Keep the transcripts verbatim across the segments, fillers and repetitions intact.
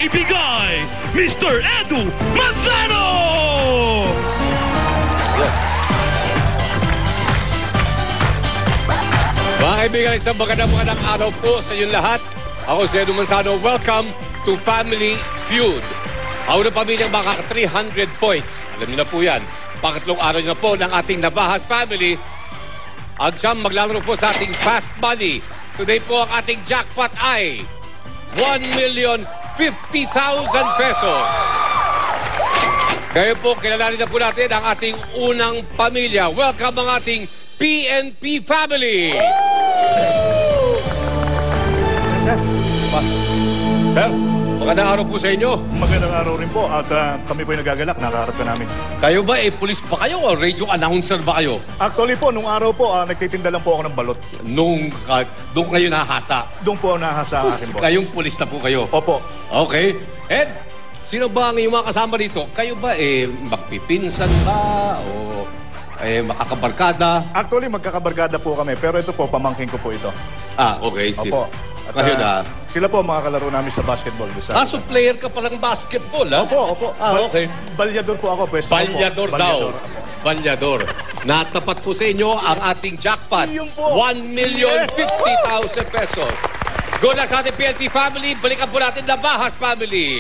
ibigay, Mister Edu Manzano! Mga kaibigan, isang magandang magandang araw po sa inyong lahat. Ako si Edu Manzano. Welcome to Family Feud. Ako na pamilyang makaka three hundred points. Alam niyo na po yan. Pangatlong araw na po ng ating Navahas family. Ang siyang maglalaro po sa ating Fast Money. Today po ang ating jackpot ay one million fifty thousand pesos. Kaya po, kilalanin na po natin ang ating unang pamilya. Welcome ang ating P N P family. Sir, magandang araw po sa inyo. Magandang araw rin po at uh, kami po yung nagagalak, nakaharap ka namin. Kayo ba, eh, police ba kayo o radio announcer ba kayo? Actually po, nung araw po, uh, nagtitinda lang po ako ng balot. Nung, uh, doon kayo nahasa? Doon po nahasa ang akin po. Kayong police na po kayo? Opo. Okay. Ed, sino ba ang iyong mga kasama dito? Kayo ba, eh, magpipinsan ba o eh, makakabarkada? Actually, magkakabarkada po kami, pero ito po, pamangkin ko po ito. Ah, okay. Si Opo. At, Kayo na? uh, sila po mga kalaro namin sa basketball. Sa Ah, so player ka palang basketball, ha? Opo, opo. Ah, okay. Balyador po ako, pwesto ko po. Balyador daw. Balyador. Natapat po sa inyo ang ating jackpot. Yun po. one million fifty thousand pesos. Go lang sa ating P N P family. Balikan po natin Navahas family.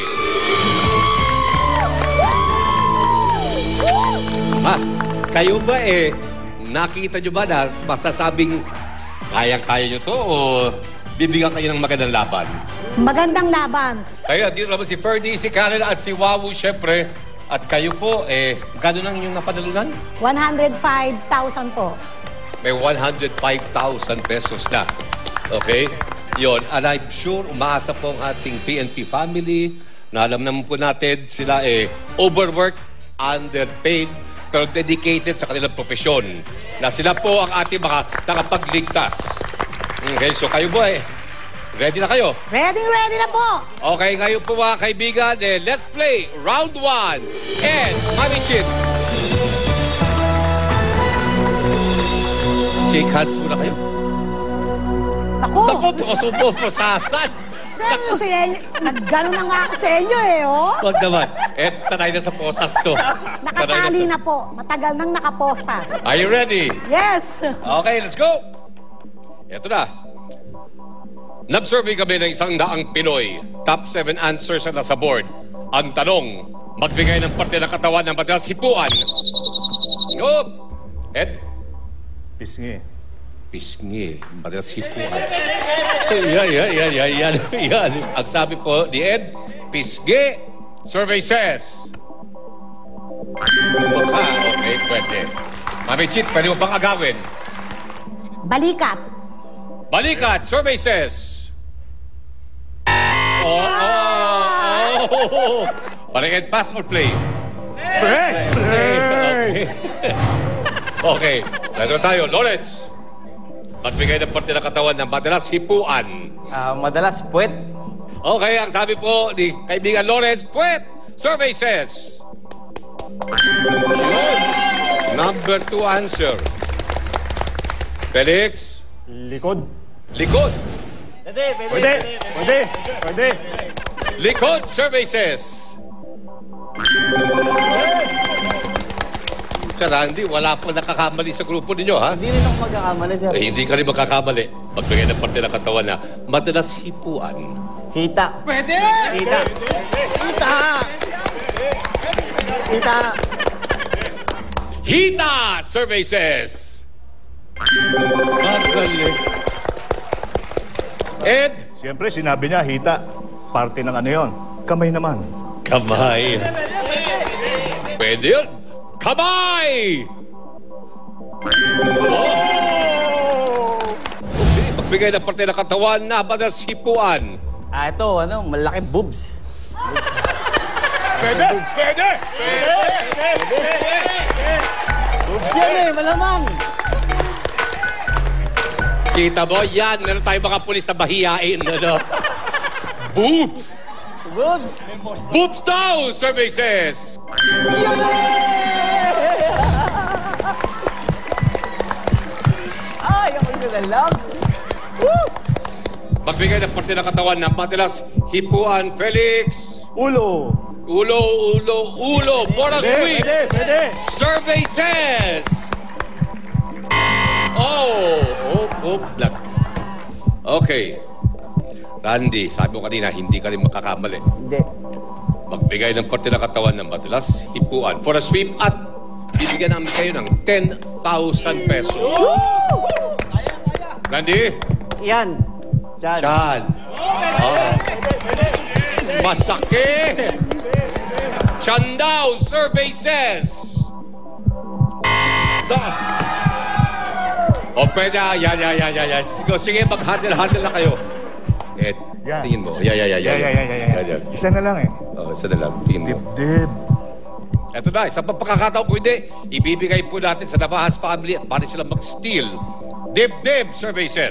Ah, kayo ba eh, nakita nyo ba na masasabing kayang-kaya nyo to o bibigyan kayo ng magandang laban? Magandang laban. Kaya dito naman si Ferdy, si Karen at si Wawu, syempre. At kayo po, eh, gano'n lang yung napadalunan? one hundred five thousand po. May one hundred five thousand pesos na. Okay? Yon. And I'm sure umaasa po ang ating P N P family na alam naman po natin sila eh overworked, underpaid, pero dedicated sa kanilang profesyon. Na sila po ang ating mga nakapagligtas. Okay, so kayo po eh, ready na kayo? Ready, ready na po. Okay, ngayon po mga kaibigan, eh, let's play round one. And, Mami Chit. Shake hands muna kayo. Ako, Ako po, supo po sasan. sir, nag-gano'n na nga ako sa inyo eh, oh. Wag naman. Eh, sanay na sa posas to. Sanay Nakatali sa- na po. Matagal nang nakaposas. Are you ready? Yes. Okay, let's go. Ito na. Nag-survey kami ng isang daang Pinoy. Top seven answers na nasa board. Ang tanong, magbigay ng parte ng katawan ng madalas hipuan. Oh! Ed? Pisngi. Pisngi. Madalas hipuan. Yan, yan, yan, yan, yan, yan. Ang sabi po ni Ed, pisngi. Survey says. Mukha. Okay, pwede. Mami Chit, pwede mo bang agawin? Balikat. Balikat, survey says. Oh, oh, oh. Balikat, pass or play? Play! Okay. Okay, nato tayo. Lawrence, magbigay ng parte ng katawan ng madalas hipuan. Ah, madalas puwet. Okay, ang sabi po ni kaibigan Lawrence, puwet. Survey says. Yun. Number two answer. Felix. Likod. Likod. Pwede, pwede, pwede. Likod, survey says. Sir, hindi, wala po nakakamali sa grupo ninyo, ha? Hindi rin ako magkakamali, sir. Eh, hindi ka rin magkakamali. Magbigay ng parte ng katawan na madalas hipuan. Hita. Pwede! Hita. Hita. Hita. Hita, survey says. Magaling. Ed, Siyempre, sinabi niya, hita. Parte ng ano yon. Kamay naman. kamay. Pwede yun. Kamay! Oh! Okay, magbigay ng parte ng katawan na madalas hipuan. Ah, ito, ano, malaki boobs. Pwede! Pwede! Boobs yan eh, malamang. Kita mo, yan. Meron tayong mga pulis na bahiyain. Ano? Boobs! Boobs. Boobs daw, survey says. Ay, ako yung nalang. Woo! Magbigay ng parte ng katawan na madalas hipuan, Felix. Ulo. Ulo, ulo, ulo. For a sweep. Pwede, pwede. Survey says. Oh, oh, oh, black. Okay. Randy, sabi mo kanina, hindi ka rin makakamali. Hindi. Magbigay ng parte ng katawan ng madalas hipuan for a sweep at bibigyan namin kayo ng ten thousand pesos. Randy? Yan. Diyan. Chan. Oh. Masakit. Chan daw, survey says. O pwede, yan, yan, yan, yan, yan. Sige, sige mag-handle-handle na kayo. Eh, Yan. tingin mo. Yan, yan, yan, Yeah, yan. yeah, yeah, yeah, yeah. Yan, yan. Isa na lang eh. Oh, isa na lang. Tingin mo. Dibdib. Eto na, isang pagkakataon ko hindi, ibibigay po natin sa Navahas family at bali sila mag-steal. Dib-dib, survey says.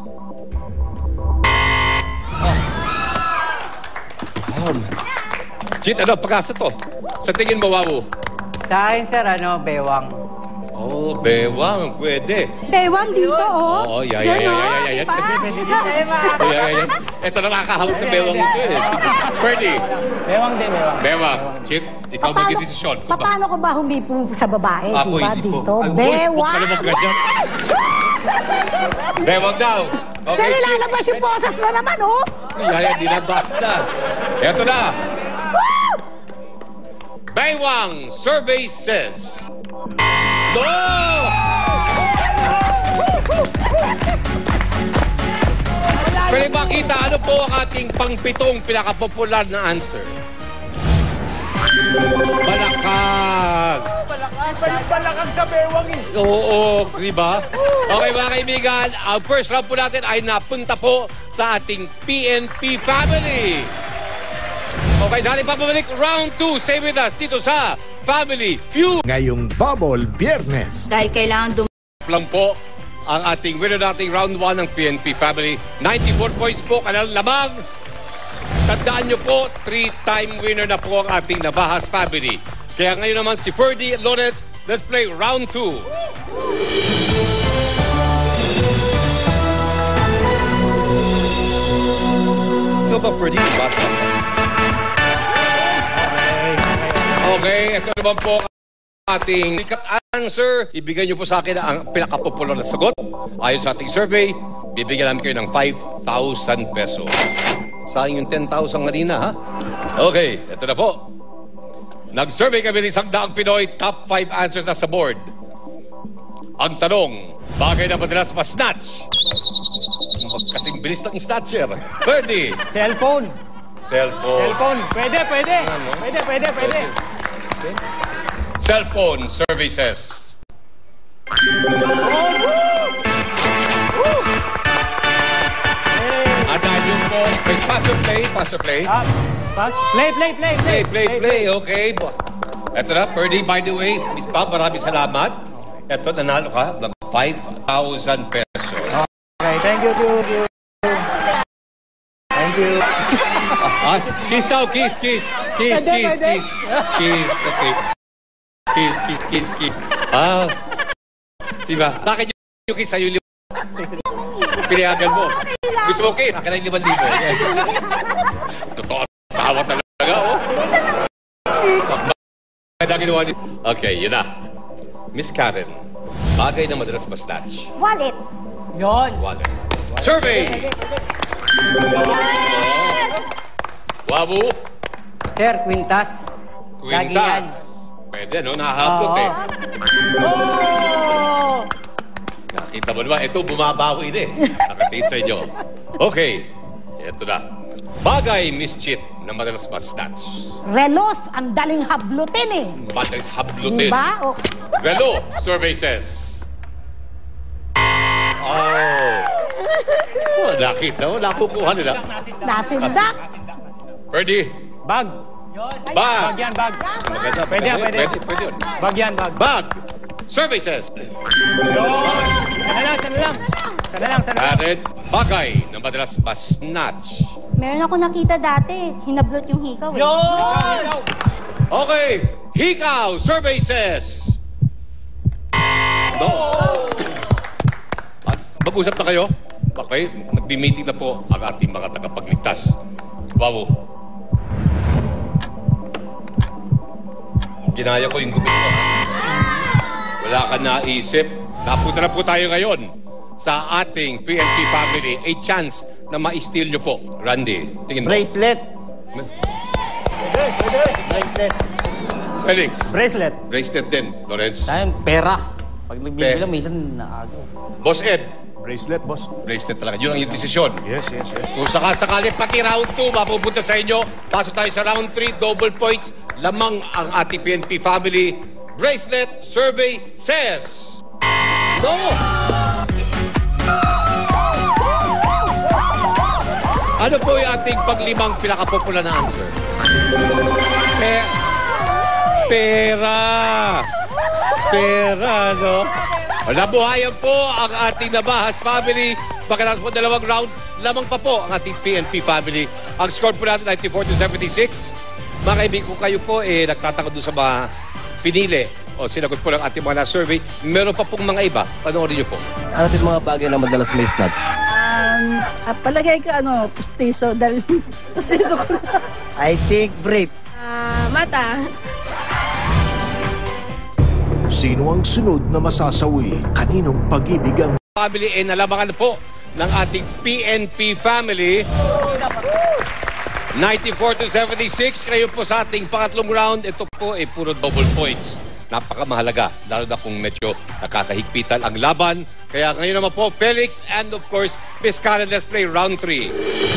Um, Chit, ano, pag-asa to? Sa tingin mo, Wawu? Sa akin, sir, ano, bewang. Oh, bewang, pwede. Bewang dito, oh. Oo, yeah, yeah, yeah, yeah, yeah, yeah. Diba? Oh, yeah, yeah, yeah. Ito na nakakahawak sa bewang ito eh. Ferdy, Bewang din, bewang. bewang. Chit, ikaw Paano- mag-desisyon. Kung ba- Paano ko ba humipo sa babae, Ako, diba? hindi po. Dito, Ay, uy, huwag bewang. ka naman ganyan. Bewang daw. Sir, Okay, Chit. ilalabas yung boses na naman, oh. Yaya, dinabas na. Eto na. Baywang survey says. No! Pwede makita ano po ang ating pangpitong pinakapopular na answer? Balakag. Balakang sa bewang eh. Oo, di ba? Okay mga kaibigan, ang first round po natin ay napunta po sa ating P N P family. Okay, dali pa bumalik. Round two, stay with us dito sa Family Feud. Ngayong Bubble Biyernes. Dahil kailangan dum... Lang po ang ating winner nating round one ng P N P family. ninety-four points po, kanilang lamang. Tandaan nyo po, three-time winner na po ang ating Navahas family. Kaya ngayon naman si Ferdy Lawrence, let's play round two. Ikaw ba, Ferdy? Basta ka. Okay, ito naman po ang ating sikat answer. Ibigay niyo po sa akin ang pinakapopular na sagot. Ayon sa ating survey, bibigyan namin kayo ng five thousand pesos. Sayang yung ten thousand kanina, ha? Okay, ito na po. Nag-survey kami ng isang daang Pinoy, top five answers na sa board. Ang tanong, bagay na madalas ma-snatch? Kasing bilis ng snatcher. Ferdy. Cellphone. Cellphone. Cellphone. Pwede, pwede. Ano? Pwede, pwede, pwede. Cellphone services. Andan yung po. May pass or play, pass or play. Ah, pass. Play, play, play, Play, play, play. Okay. Ito na, Ferdy, by the way, Miss Pam, maraming salamat. Ito, nanalo ka ng five thousand pesos. Okay, thank you, to you. Thank you. Ah, kiss daw, kiss, kiss. Kiss, Pwede, kiss, pwede. kiss. Kiss, okay. Kiss, kiss, kiss, kiss. Ah. Diba? Bakit yung kiss sa'yo lima? Pinayagan mo. Gusto mo kiss? Akin ang limang libo. Totoo asawa talaga, oh. Kaya ginawa niyo. Okay, yun na. Miss Karen, bagay na madalas ma-snatch. Wallet. Yon. Wallet. Survey! Wabu, Sir, Quintas. Lagi yan. Quintas. Pwede, no? Nahahabot Oo. eh. Oh! Nakita mo naman, ito bumabawi na eh. Nakatingin sa inyo. Okay, ito na. Bagay, Miss Chit, na madalas ma-snatch. Relos, ang daling hablutin eh. Madalas hablutin. Diba? O, Relo, survey says. Oh. Oh, nakita mo, nakukuha nila. nasindak. Ferdy, Bag. bag. Bag yan, bag. Maganda, Pwede, maganda. pwede. Pwede, pwede yun. Bag yan, bag. Bag, survey says. Sana lang, sana lang. Sana lang, sana lang. Karen, bagay na madalas ma-snatch. Meron ako nakita dati. Hinablot yung hikaw eh. Yon! Okay, hikaw, survey says. No. At mag-usap na kayo. Okay, nagbi-meeting na po ang ating mga tagapagligtas. Wow. Ginaya ko yung gupit mo. Wala ka naisip. Napunta na po tayo ngayon sa ating P N P family. A chance na ma-steal nyo po. Randy, tingin mo. Bracelet. Bracelet. Felix. Bracelet. Bracelet din. Lawrence. Saan? Pera. Pag nagbibilang, Pe- minsan naago. Boss Ed. Bracelet, boss. Bracelet talaga. Yun ang yung desisyon. Yes, yes, yes. Kung sakasakali pati round two, mapupunta sa inyo. Pasok tayo sa round three, double points. Lamang ang ating P N P family. Bracelet survey says... No! Ano po yung ating paglimang pinakapopular na answer? Pe- pera! Pera, no? Nabuhayan po ang ating Nabahas family. Pagkatapos po dalawang round, lamang pa po ang ating P N P family. Ang score po natin, ninety-four to seventy-six. Mga kaibigan ko, kayo po, eh, nagtatakot doon sa mga pinili o sinagot po ng ating mga na-survey. Meron pa pong mga iba. Panoorin niyo po. Ano din mga bagay na madalas may snuds? Um, ah, palagay ka ano, pustiso. Dahil pustiso ko na. I think brief. Ah, mata. Sino ang sunod na masasawi? Kaninong pag-ibig ang Family, eh, nalamangan po ng ating P N P family. ninety-four to seventy-six. Kayo po sa ating pangatlong round. Ito po ay eh, puro double points. Napakamahalaga, lalo na kung medyo nakakahigpitan ang laban. Kaya ngayon naman po, Felix and of course, Miss Karen, let's play round three.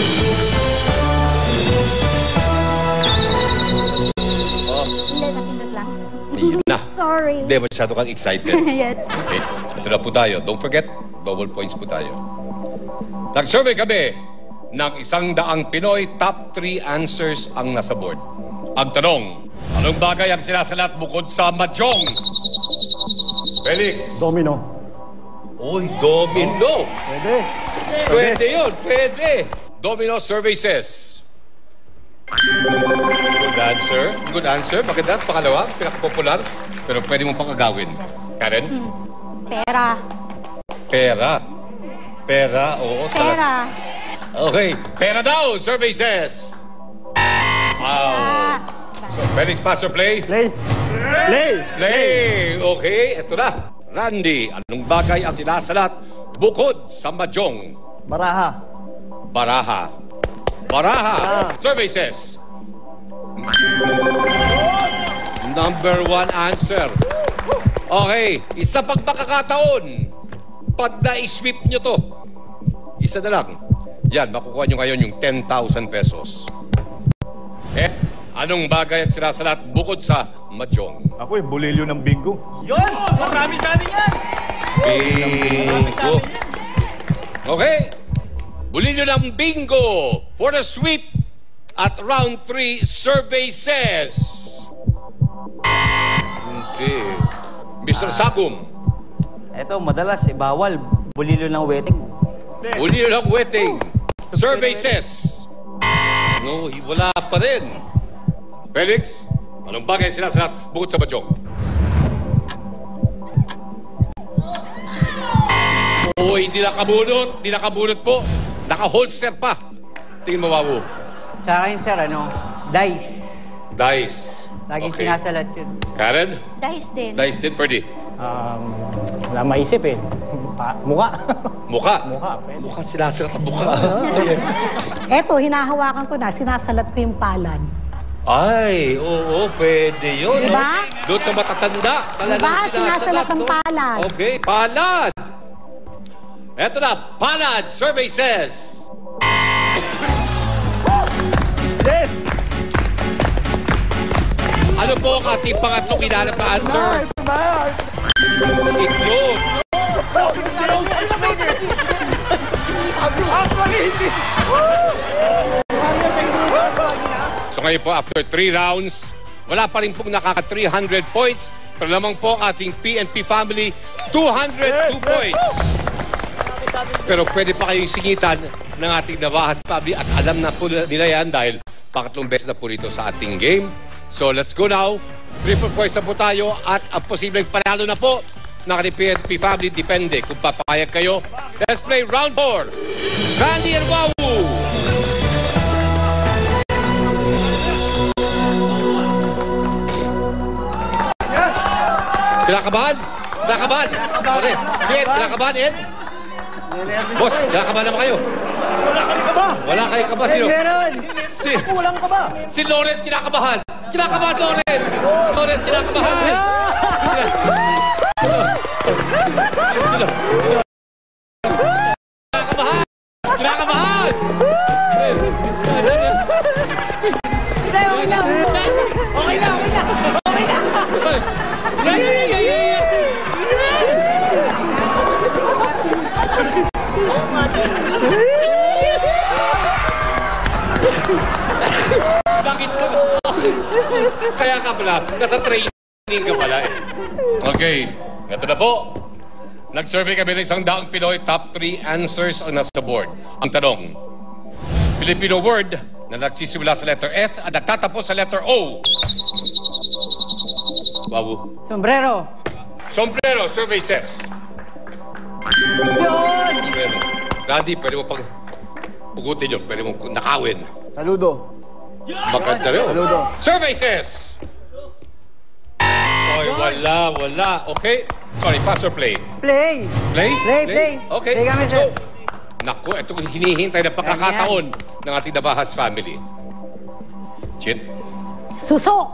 Hindi, napindot lang. Yun na. Sorry. Hindi, masyado kang excited. Yes. Okay, ito na po tayo. Don't forget, double points po tayo. Nag-survey kami ng isang daang Pinoy, top three answers ang nasa board. Ang tanong, anong bagay ang sinasalat bukod sa mahjong? Felix. Domino. Uy, domino. Pwede. Pwede yun, pwede. Domino survey says. Good answer. Good answer. Maganda. Pangalawa, pinakapopular. Pero pwede mong pang agawin. Karen? Pera. Pera. Pera, oo. talaga. Pera. Okay. Pera daw, survey says. Wow. So, Felix, pass or play? Play. Play. Play. Okay, eto na. Randy, anong bagay ang sinasalat bukod sa mahjong? Baraha. Baraha. Baraha. Survey says. Number one answer. Okay, isa pang makakataon. Pag na-sweep nyo to, isa na lang. Yan, makukuha nyo ngayon yung ten thousand pesos. Eh, anong bagay ang sinasalat bukod sa mahjong? Ako eh, bulilyo ng bingo. Yun! Marami sa amin yan! Bingo. Okay. Bulilyo ng bingo for the sweep at round three survey says. Okay. Mister Sagum. Ito, madalas, eh, bawal. Bulilo ng wedding. Bulilyo ng wedding. Survey says. No, wala pa rin. Felix, anong bagay sinasalat bukod sa mahjong? Oh, hindi nakabunot. Hindi nakabunot po. Naka-holster pa. Tingin mo, Wawu. Sa akin, sir, ano, dice. Dice. Laging Okay. sinasalat yun. Karen? Dice din. Dice din, Ferdy. Um, wala maisip eh. Pa, muka. Muka. Muka, pwede. Muka sinasalat ang muka. Eto, hinahawakan ko na, sinasalat ko yung palad. Ay, oo, pwede yun. Diba? No? Doon sa matatanda, talagang Diba? sinasalat. Sinasalat ang no? palad. Okay, palad. Eto na, palad. Survey says. Yes! Ano po ang ating pangatlong hinahanap na answer? Itlog. So ngayon po, after three rounds, wala pa rin pong nakaka three hundred points. Pero lamang po ang ating P N P family, two hundred two points. Pero pwede pa kayong singitan ng ating Nabahas family at alam na po nila yan dahil pangatlong beses na po rito sa ating game. So let's go now. Triple points na po tayo at ang posibleng panalo na po ng ating P N P family. Depende kung papayag kayo. Let's play round four. Randy and Wawu. Kinakabahan? Kinakabahan? Okay. Si Ed, kinakabahan, Ed? Boss, kinakabahan naman kayo. Wala ka ka ba? Wala kayo kaba. Sino? Meron! Si, Kulang ka ba? si Lawrence kinakabahan. Kinakabahan, Lawrence. Lawrence, kinakabahan. Kinakabahan. Kinakabahan. Okay na, okay na. Okay na, okay na. Okay na. Yeah, yeah, yeah, yeah, yeah. Bakit ka? Kaya ka pala, nasa training ka pala eh. Okay, ito na po. Nag-survey kami ng isang daang Pinoy, top three answers ang nasa board. Ang tanong, Filipino word na nagsisimula sa letter S at nagtatapos sa letter O. Wow. Sombrero! Sombrero, survey says. Yun! Sombrero. Randy, pwede mo pang pugutin yun. Pwede mo nakawin. Saludo. Maganda rin. Saludo. Survey says. Oy, wala, wala. Okay. Sorry, pass or play? Play! Play? Play, play. Okay, Play kami, let's sir. go. Naku, ito hinihintay na pagkakataon ng ating Navahas family. Chit. Suso.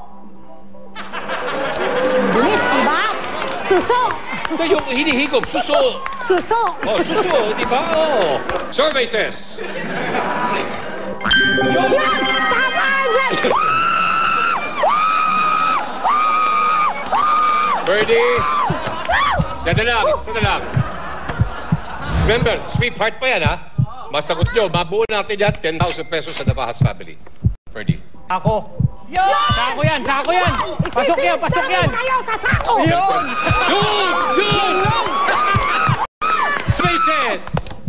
Bilis, diba? Suso. Ito yung hinihigop. Suso. Suso. Oh, suso. Di ba? Oh. Survey says. Birdie. Sada lang, sada lang. Remember, sweetheart pa yan, ha? Masagot nyo, mabuo natin yan, ten thousand pesos sa Navahas family. Birdie. Ako. Sako yan, sako yan. Pasok yan, pasok yan. Tayo sa sako. Yun! Yun! Yun! Spaces!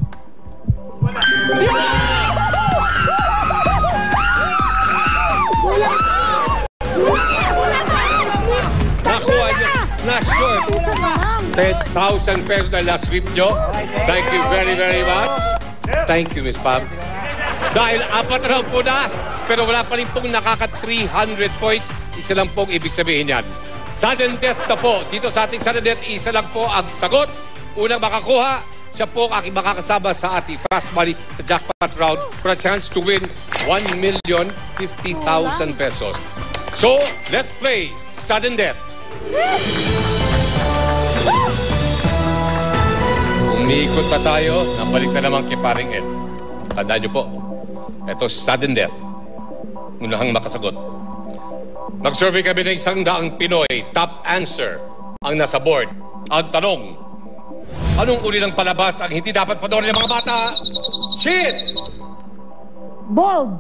Nakuha niya. Na-short. ten thousand pesos na last sweep nyo. Thank you very, very much. Thank you, Miss Pam. Dahil apat na po na, pero wala pa rin pong nakaka three hundred points. Isa lang pong ibig sabihin yan. Sudden death na po. Dito sa ating sudden death, isa lang po ang sagot. Unang makakuha, siya po ang aking makakasama sa ating fast money sa jackpot round for a chance to win one million fifty thousand pesos. So, let's play sudden death. Umiikot na tayo, nabalik na naman kay paring Ed. Tandaan niyo po, ito sudden death. Unahang makasagot. Nag-survey kami ng isang daang Pinoy. Top answer ang nasa board. Ang tanong, anong uri ng palabas ang hindi dapat panoorin ng mga bata? Shit! Bold.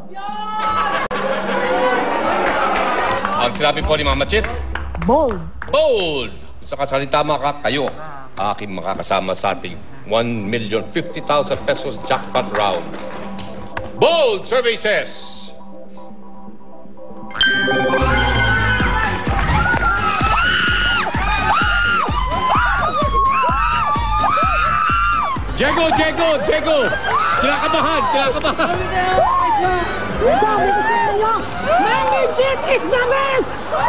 Ang sinabi po ni Mama Chit, Bold. bold! Sa kasalita ka, kayo, aking makakasama sa ating one million fifty thousand pesos jackpot round. Bold! Survey says. Diego! Diego! Diego! Kinakabahan! Kinakabahan! Sabi ko sa inyo, management is the best!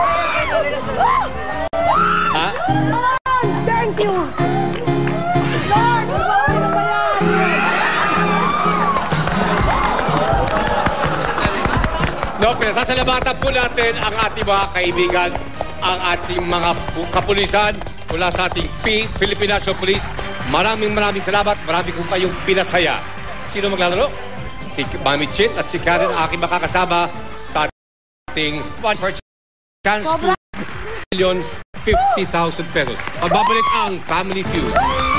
Ha? Thank you! Lord, ano ba yan? No, pinasasalamatan po natin ang ating mga kaibigan, ang ating mga kapulisan mula sa ating P Philippine National Police. Maraming maraming salamat. Marami kong kayong pinasaya. Sino maglalaro? Si Mami Chit at si Karen, aking makakasama sa ating one for chance to million fifty thousand pesos. Pagbabalik ang Family Feud.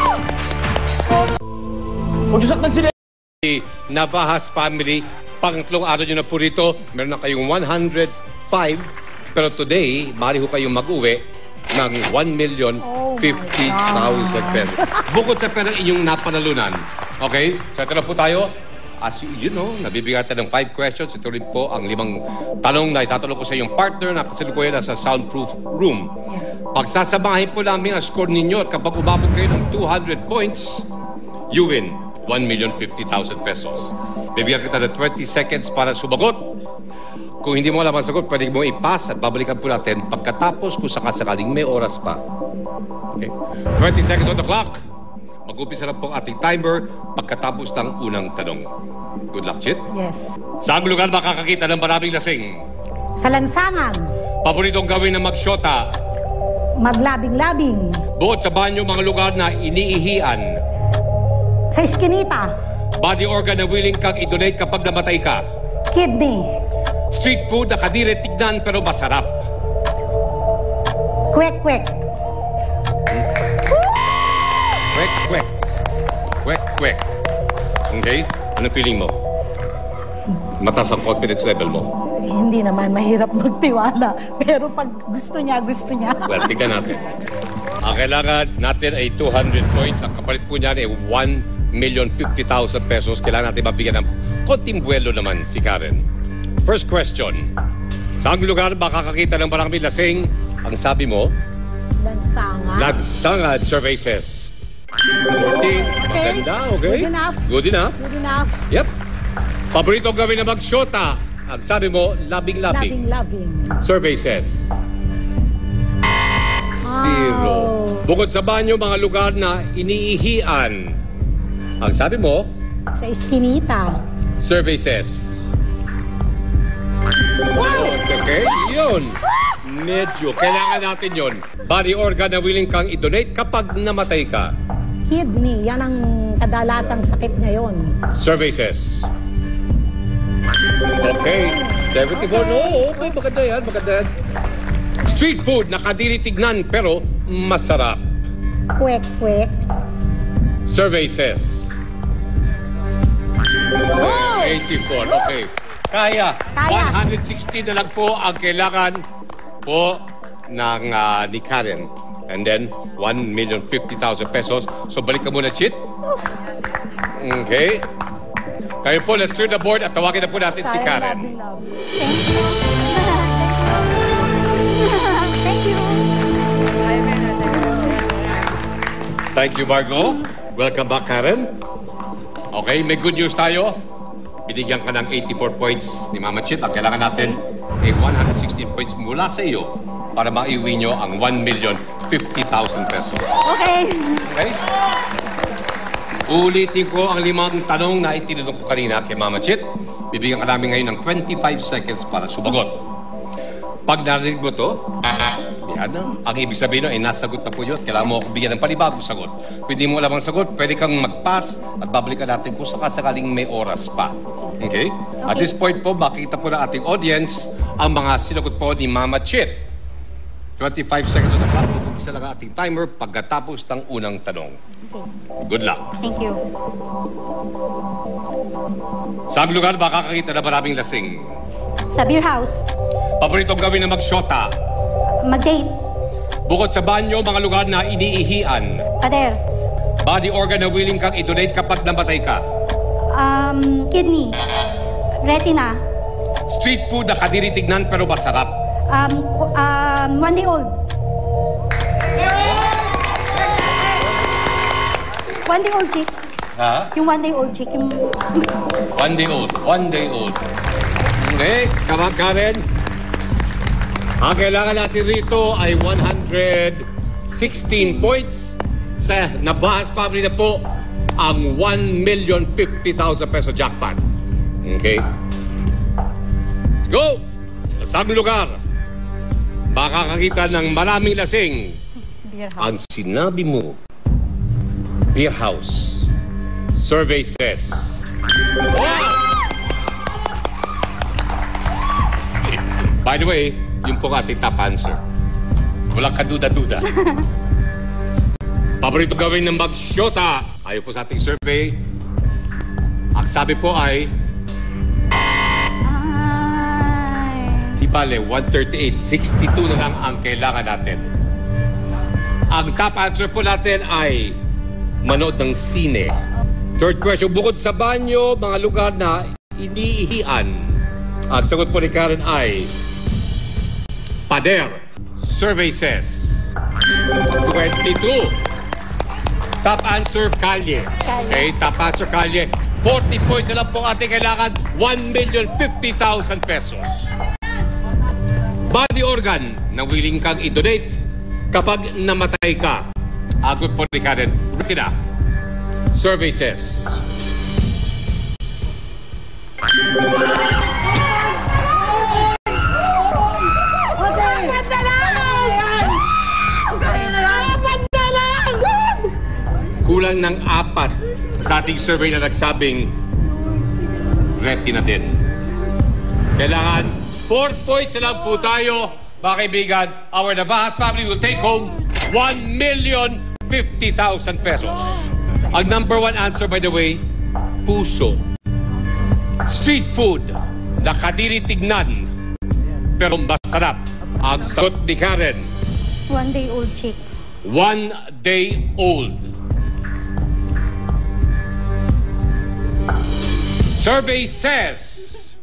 Magdusak ng sila. Navahas family, pangatlong araw nyo na po rito. Meron na kayong one hundred five. Pero today, maaari ho kayong mag-uwi ng one million fifty thousand pesos. Bukod sa perang inyong napanalunan. Okay? So ito na po tayo. As you know, nabibigatan ng five questions. Ito rin po ang limang tanong na itatanong ko sa iyong partner na kasalukuyan na sa soundproof room. Pagsasamahin po namin ang score ninyo at kapag umabot kayo ng two hundred points, you win one million fifty thousand pesos. Bibigyan kita ng twenty seconds para sumagot. Kung hindi mo alam ang sagot, pwede mo i-pass at babalikan po natin pagkatapos kung sakasakaling may oras pa. Okay. twenty seconds on the clock. Mag-umpisa lang po ang ating timer pagkatapos ng unang tanong. Good luck, Chit. Yes. Saan lugar makakakita ng maraming lasing? Sa lansangan. Paboritong gawin ng magsyota. Maglabing-labing. Bukod sa banyo, mga lugar na iniihian. Sa iskinita. Body organ na willing kang i-donate kapag namatay ka. Kidney. Street food na kadiri tignan pero masarap. Kwek-kwek. Kwek, kwek. Kwek, kwek. Okay? Ano feeling mo? Mataas ang confidence level mo. Eh, hindi naman mahirap magtiwala. Pero pag gusto niya, gusto niya. Well, tignan natin. Ang kailangan natin ay two hundred points. Ang kapalit po niyan ay one million fifty thousand pesos. Kailangan natin mabigyan ng konting buwelo naman si Karen. First question. Saan lugar makakakita ng maraming lasing? Ang sabi mo? Lansangan. Lansangan survey says. Okay. Maganda, okay. Good enough. Good enough. Good enough. Yep. Paborito gawin na magsyota. Ang sabi mo, labing-labing. Labing-labing. Survey says. Zero. Bukod sa banyo, mga lugar na iniihian. Ang sabi mo, Sa iskinita. survey says. Wow! Okay, yun. Medyo. Kailangan natin yun. Body organ na willing kang i-donate kapag namatay ka. Kidney. Yan ang kadalasang sakit ngayon. Survey says. Okay. seventy-four. No, okay. Maganda yan. Maganda yan. Street food na kadiri tignan pero masarap. Kwek-kwek. Survey says. eighty-four. Okay. Kaya. Kaya. one hundred sixty na lang po ang kailangan po ng uh, ni Karen. And then, one million fifty thousand pesos. So, balik ka muna, Chit. Okay. Kayo po, let's clear the board at tawagin na po natin si Karen. Thank you. Thank you, Margo. Welcome back, Karen. Okay, may good news tayo. Binigyan ka ng eighty-four points ni Mama Chit. Ang kailangan natin ay one hundred sixteen points mula sa iyo para maiuwi nyo ang one million fifty thousand pesos. Okay. Okay? Ulitin ko ang limang tanong na itinanong ko kanina kay Mama Chit. Bibigyan ka namin ngayon ng twenty-five seconds para sumagot. Pag narinig mo to, yan na. Ang ibig sabihin ay nasagot na po yun. Kailangan mo ako bigyan ng panibagong sagot. Kung hindi mo alam ang sagot, pwede kang mag-pass at babalikan natin kung sakasakaling may oras pa. Okay? At this point po, makikita po ng ating audience ang mga sinagot po ni Mama Chit. twenty-five seconds on the clock. Mag-umpisa lang ang ating timer pagkatapos ng unang tanong. Good luck. Thank you. Saan lugar makakakita na maraming lasing? Sa beer house. Paboritong gawin na magsyota. Mag-date. Bukod sa banyo, mga lugar na iniihian. Pader. Body organ na willing kang i-donate kapag namatay ka. Um, kidney. Retina. Street food na kadiri tignan pero masarap. Um, um, one day old. One day old chick. Ha? Yung one day old chick. Yung... One day old. One day old. Okay, come on, Karen. Ang kailangan natin rito ay one hundred sixteen points. Sa nabahas family na po ang one million fifty thousand peso jackpot. Okay? Let's go! Saan lugar makakakita ng maraming lasing? Beer house. Ang sinabi mo, beer house. Survey says. Wow! By the way, yung po ating top answer. Walang kaduda-duda. Paborito gawin ng magsyota. Ayaw po sa ating survey. Ang sabi po ay... Di bale, one thirty-eight. sixty-two na lang ang kailangan natin. Ang top answer po natin ay manood ng sine. Third question, bukod sa banyo, mga lugar na iniihian. Ang sagot po ni Karen ay... Pader. Survey says. twenty-two. Top answer, Kalye. Okay, top answer, Kalye. forty points na lang po ating kailangan. one million fifty thousand pesos. Body organ na willing kang i-donate Kapag namatay ka, agot po ni Karen, Ritina, survey says, Apat na lang! Apat na lang! kulang ng apat sa ating survey na nagsabing retina din. Kailangan four points na lang po tayo, mga kaibigan. Our Navas family will take home one million fifty thousand pesos. Ang number one answer, by the way, puso. Street food na kadiri tignan pero masarap. Ang sagot ni Karen, One day old chick. one day old. Survey says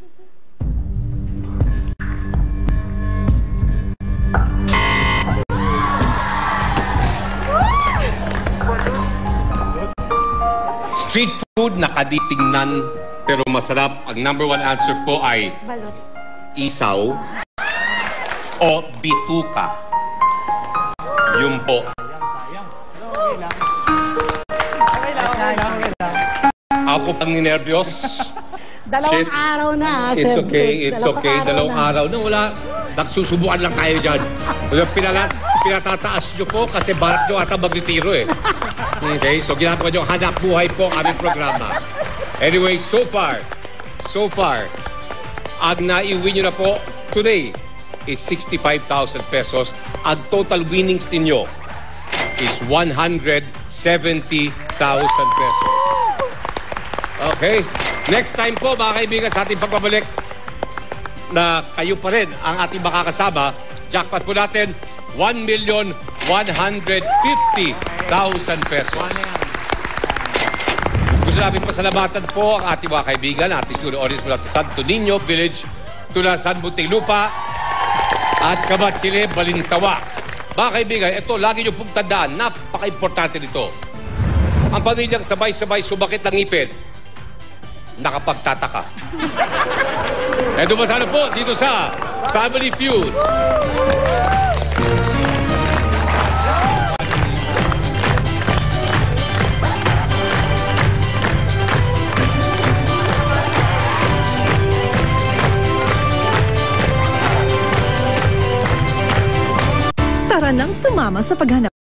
street food na kaditingnan pero masarap. Ang number one answer po ay Balot. isaw o bituka. Yun po. Ako pang ninervyos. Dalawang Shit. araw na. It's Sir okay, Chris. it's okay. Dalawang araw na wala. Nagsusubukan lang tayo dyan. Wala, Pinala, pinatataas nyo po kasi barat nyo ata mag-retiro eh. Okay, so ginagawa nyo hanap buhay po ang aming programa. Anyway, so far, so far, ang naiuwi nyo na po today is sixty-five thousand pesos. Ang total winnings ninyo is one hundred seventy thousand pesos. Okay. Next time po, mga kaibigan, sa ating pagbabalik na kayo pa rin ang ating makakasama, jackpot po natin, one million one hundred fifty thousand pesos. Gusto namin pasalamatan po ang ating mga kaibigan, ating studio audience mula sa Santo Niño Village, Tulasan, Muntinlupa, at Kamatsile, Balintawak. Mga kaibigan, ito, lagi nyo pong tandaan, napaka-importante nito. Ang pamilyang sabay-sabay sumakit ng ngipin, nakapagtataka. Eh, dumasano po dito sa Family Feud. Tara nang sumama sa paghanap